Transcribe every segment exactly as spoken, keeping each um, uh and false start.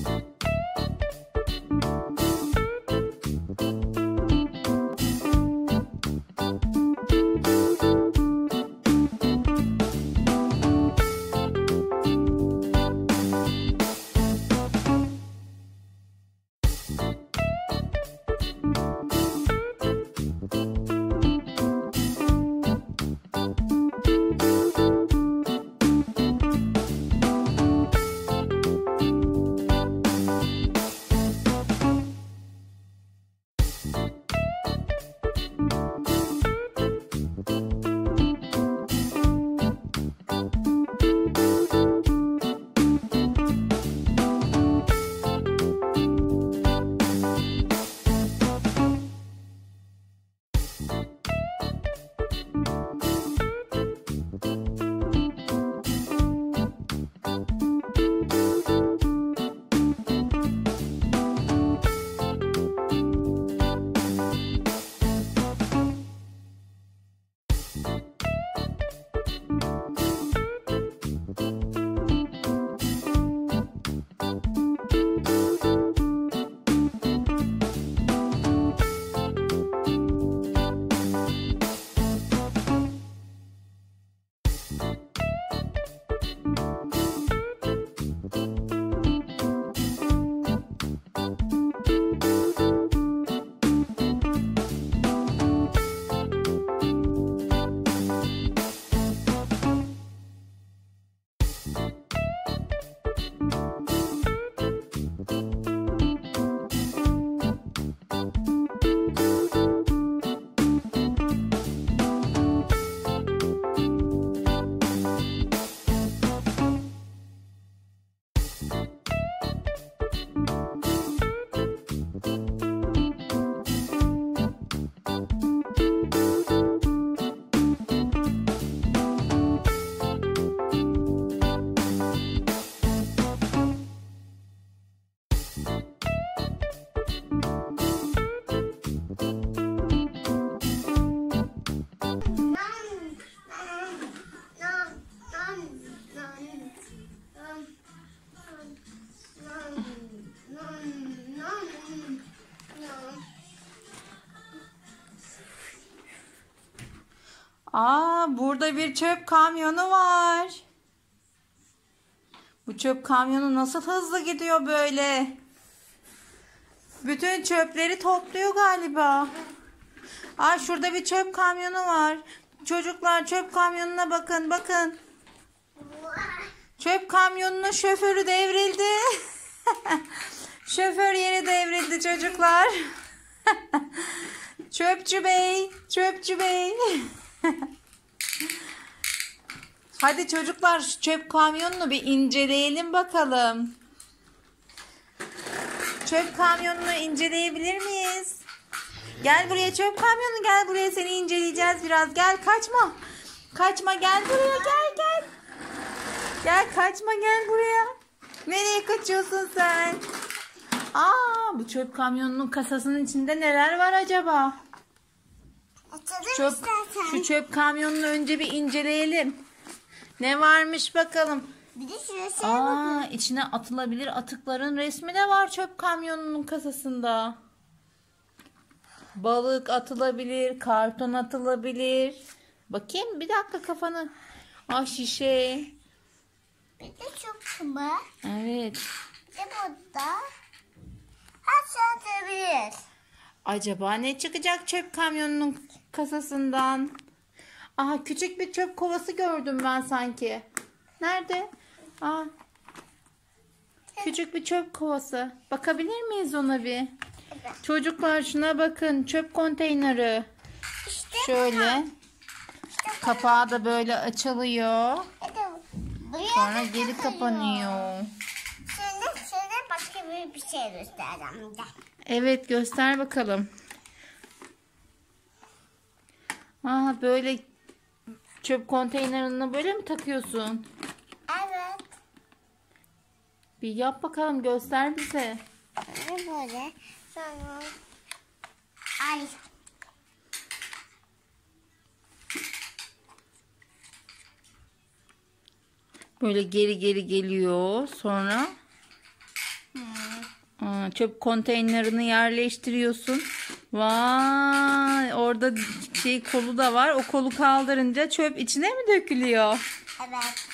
Aa, burada bir çöp kamyonu var. Bu çöp kamyonu nasıl hızlı gidiyor böyle? Bütün çöpleri topluyor galiba. Aa, şurada bir çöp kamyonu var. Çocuklar, çöp kamyonuna bakın, bakın. Çöp kamyonunun şoförü devrildi. Şoför yeri devrildi çocuklar. Çöpçü bey, çöpçü bey. Hadi çocuklar, şu çöp kamyonunu bir inceleyelim bakalım. Çöp kamyonunu inceleyebilir miyiz? Gel buraya çöp kamyonu, gel buraya, seni inceleyeceğiz biraz. Gel, kaçma. Kaçma, gel buraya, gel gel. Gel, kaçma, gel buraya. Nereye kaçıyorsun sen? Aa, bu çöp kamyonunun kasasının içinde neler var acaba? Çöp, şu çöp kamyonunu önce bir inceleyelim. Ne varmış bakalım. Bir de şurası. Aa, içine atılabilir atıkların resmi de var çöp kamyonunun kasasında. Balık atılabilir, karton atılabilir. Bakayım, bir dakika kafanı. Ah, şişe. Bir de çok kıma. Evet. Bir de burada. Her şey atabilir. Acaba ne çıkacak çöp kamyonunun kasasından? Aha, küçük bir çöp kovası gördüm ben sanki. Nerede? Aa, küçük bir çöp kovası. Bakabilir miyiz ona bir? Evet. Çocuklar, şuna bakın. Çöp konteyneri. İşte Şöyle. İşte Kapağı da böyle açılıyor. buraya Sonra geri kapanıyor. Şimdi, şimdi başka bir, bir şey göstereceğim de. Evet, göster bakalım. Aa, böyle çöp konteynerine böyle mi takıyorsun? Evet. Bir yap bakalım, göster bize. Ve böyle. Sonra. Ay. Böyle geri geri geliyor. Sonra Hmm. Aa, çöp konteynerini yerleştiriyorsun. Vay, orada şey kolu da var. O kolu kaldırınca çöp içine mi dökülüyor? Evet.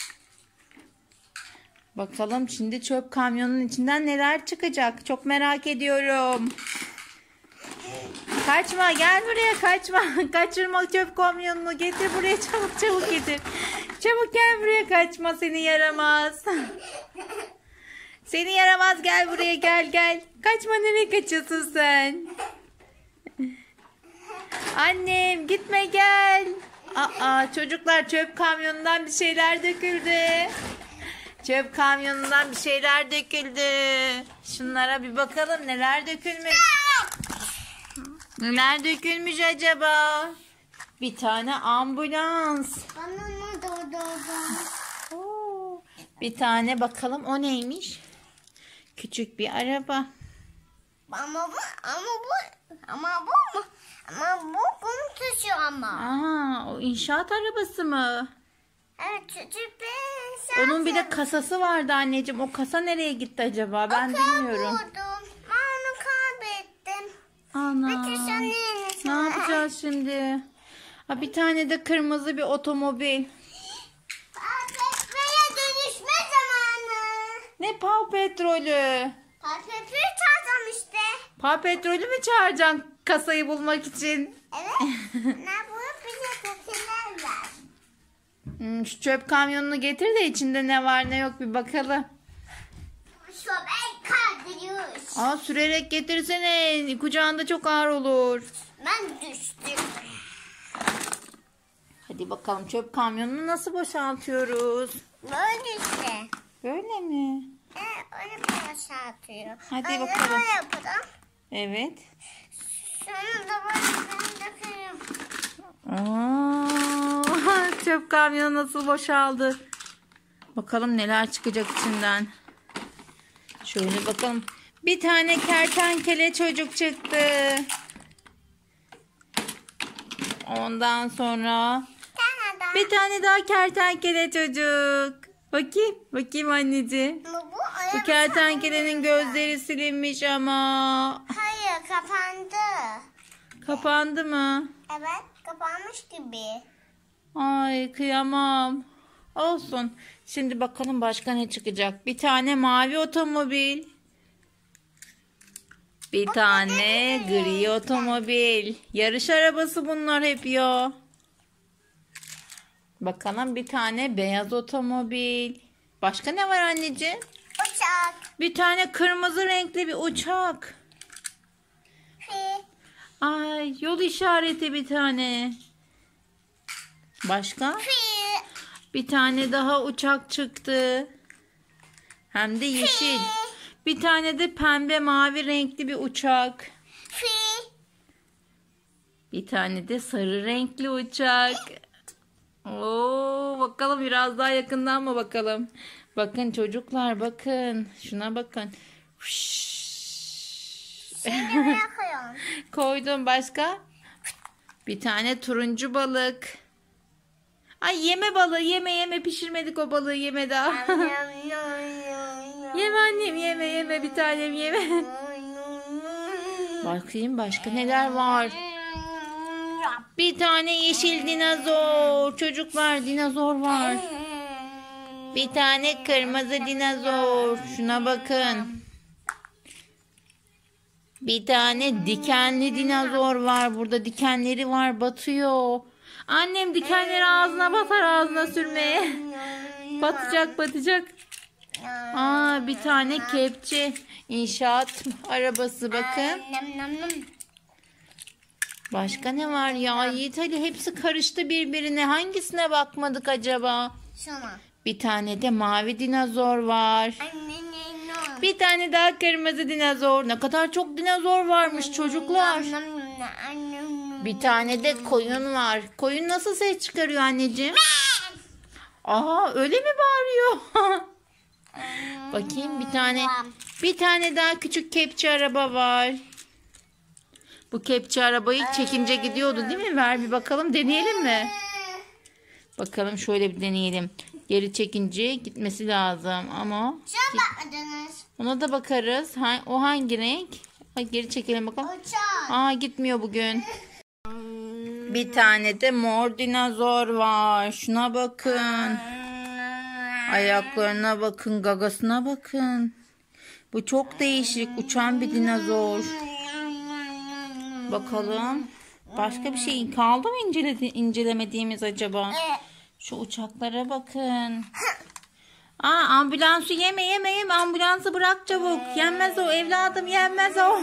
Bakalım şimdi çöp kamyonunun içinden neler çıkacak. Çok merak ediyorum. Kaçma, gel buraya, kaçma. Kaçırma çöp kamyonunu, getir buraya, çabuk çabuk getir. Çabuk gel buraya, kaçma, seni yaramaz. Seni yaramaz, gel buraya, gel gel. Kaçma, nereye kaçıyorsun sen? Annem gitme, gel. Aa, çocuklar, çöp kamyonundan bir şeyler döküldü. Çöp kamyonundan bir şeyler döküldü. Şunlara bir bakalım, neler dökülmüş. Neler dökülmüş acaba? Bir tane ambulans. Bana ne doğdu? Oo, bir tane bakalım, o neymiş? Küçük bir araba. Ama bu, ama bu, ama bu mu? Ama bu bunu taşıyor ama. Aa, o inşaat arabası mı? Evet, küçük bir insan. Onun bir de kasası vardı anneciğim. O kasa nereye gitti acaba? Ben bilmiyorum. Buldum. Ben onu kaybettim. Ana. Peki sen Ne yapacağız şimdi? Ha, bir tane de kırmızı bir otomobil. Patates'e dönüşme zamanı. Ne pav petrolü? Patates'i çağıracağım işte. Pav petrolü mü çağıracaksın kasayı bulmak için? Evet. Ne bu? Bize kötüler var. Hmm, şu çöp kamyonunu getir de içinde ne var ne yok bir bakalım. Şu ben kaldırıyoruz. Aa, sürerek getirsene. Kucağında çok ağır olur. Ben düştüm. Hadi bakalım, çöp kamyonunu nasıl boşaltıyoruz? Böyle işte. Böyle mi? Evet, öyle boşaltıyor. Hadi Anne, bakalım. böyle yapalım. Evet. Şunu da böyle ben dökeyim. Aa, çöp kamyonu nasıl boşaldı? Bakalım neler çıkacak içinden. Şöyle bakalım. Bir tane kertenkele çocuk çıktı. Ondan sonra Tane daha. bir tane daha kertenkele çocuk. Bakayım, bakayım anneciğim. Bu, bu, Bu araba kertenkelenin sağlıyor. gözleri silinmiş ama. Hayır, kapandı. Kapandı mı? Evet, kapanmış gibi. Ay, kıyamam. Olsun. Şimdi bakalım başka ne çıkacak. Bir tane mavi otomobil. Bir tane gri otomobil. Yarış arabası bunlar hep ya. Bakalım, bir tane beyaz otomobil. Başka ne var anneciğim? Uçak. Bir tane kırmızı renkli bir uçak. Fi. Ay, yol işareti bir tane. Başka? Fi. Bir tane daha uçak çıktı. Hem de yeşil. Bir tane de pembe mavi renkli bir uçak. Fi. Bir tane de sarı renkli uçak. Oo, bakalım biraz daha yakından mı bakalım? Bakın çocuklar, bakın. Şuna bakın. Şimdi buraya koyalım. Koydum, başka? Bir tane turuncu balık. Ay, yeme balığı, yeme yeme, pişirmedik o balığı, yeme daha. Yeme annem, yeme yeme, bir tanem yeme. Bakayım başka neler var. Bir tane yeşil dinozor. Çocuklar, dinozor var. Bir tane kırmızı dinozor. Şuna bakın. Bir tane dikenli dinozor var. Burada dikenleri var, batıyor. Annem dikenleri ağzına batar, ağzına sürmeye. Batacak, batacak. Aa, bir tane kepçe. İnşaat arabası, bakın. Başka ne var ya Yiğit Ali? Hepsi karıştı birbirine. Hangisine bakmadık acaba? Şuna. Bir tane de mavi dinozor var. Bir tane daha kırmızı dinozor. Ne kadar çok dinozor varmış çocuklar. Bir tane de koyun var. Koyun nasıl ses çıkarıyor anneciğim? Aa, öyle mi bağırıyor? Bakayım, bir tane bir tane daha küçük kepçe araba var. Bu kepçe arabayı çekince gidiyordu değil mi? Ver bir bakalım, deneyelim mi? Bakalım, şöyle bir deneyelim. Geri çekince gitmesi lazım ama Şuna bakmadınız. ona da bakarız. Ha, o hangi renk? Ay, geri çekelim bakalım. Uçak. Aa, gitmiyor bugün. Bir tane de mor dinozor var. Şuna bakın. Ayaklarına bakın, gagasına bakın. Bu çok değişik, uçan bir dinozor. Bakalım. Başka bir şey kaldı mı inceledi, incelemediğimiz acaba? Şu uçaklara bakın. Aa, ambulansı yeme yeme yeme. Ambulansı bırak çabuk. Yenmez o evladım, yenmez o.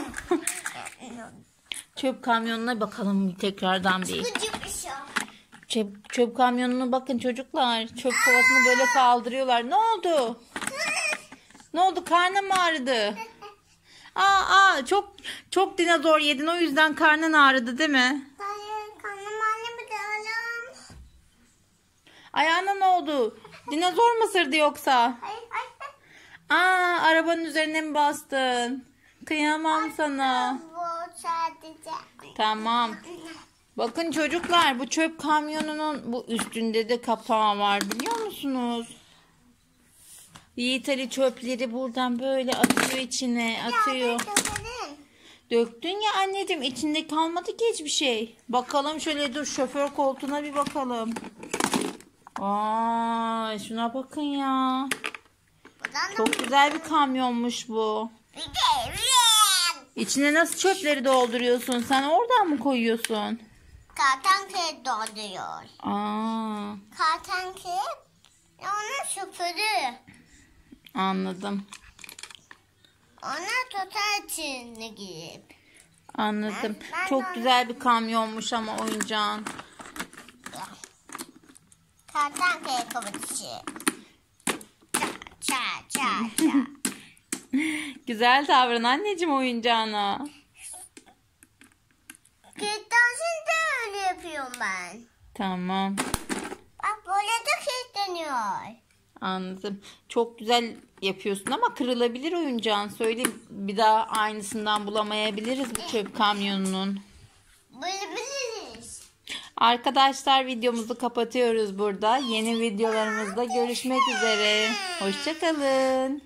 Çöp kamyonuna bakalım tekrardan bir. Gıcık bir şey. Çöp, çöp kamyonuna bakın çocuklar. Çöp kovasını böyle kaldırıyorlar. Ne oldu? Ne oldu? Karnın mı ağrıdı? Aa, aa çok çok dinozor yedin, o yüzden karnın ağrıdı değil mi? Hayır, kanım annemi de alalım. Ayağına ne oldu? Dinozor mu ısırdı yoksa? Hayır, hayır. Aa, arabanın üzerine mi bastın? Kıyamam sana. Bu sadece. Tamam. Bakın çocuklar, bu çöp kamyonunun bu üstünde de kapağı var, biliyor musunuz? Yiğit Ali çöpleri buradan böyle atıyor içine, atıyor. Döktün ya anneciğim, içinde kalmadı ki hiçbir şey. Bakalım şöyle, dur şoför koltuğuna bir bakalım. Vay, şuna bakın ya. Çok güzel bir kamyonmuş bu. İçine nasıl çöpleri dolduruyorsun? Sen oradan mı koyuyorsun? Kartankele dolduruyor. Aa, Kartankele onun şoförü. anladım. Ona tutar içine girip. Anladım. Ben- ben Çok de- güzel bir kamyonmuş ama oyuncağın. Kartankele kavuçu. Ça ça ça ça. Güzel davran anneciğim oyuncağına. Kırtasiye de öyle yapıyorum ben. Tamam. Bak böyle de kilitleniyor. Anladım. Çok güzel yapıyorsun ama kırılabilir oyuncağın. Söyle, bir daha aynısından bulamayabiliriz bu çöp kamyonunun. Böyle biliriz. Arkadaşlar, videomuzu kapatıyoruz burada. Yeni videolarımızda görüşmek üzere. Hoşça kalın.